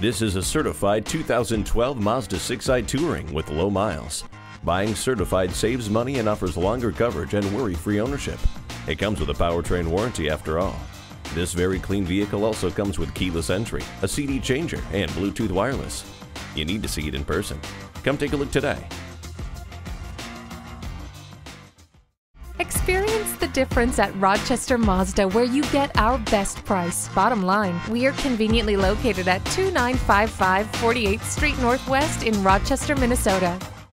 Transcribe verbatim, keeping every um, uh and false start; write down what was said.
This is a certified two thousand twelve Mazda six i Touring with low miles. Buying certified saves money and offers longer coverage and worry-free ownership. It comes with a powertrain warranty after all. This very clean vehicle also comes with keyless entry, a C D changer, and Bluetooth wireless. You need to see it in person. Come take a look today. Experience the difference at Rochester Mazda, where you get our best price. Bottom line, we are conveniently located at two nine five five forty-eighth Street Northwest in Rochester, Minnesota.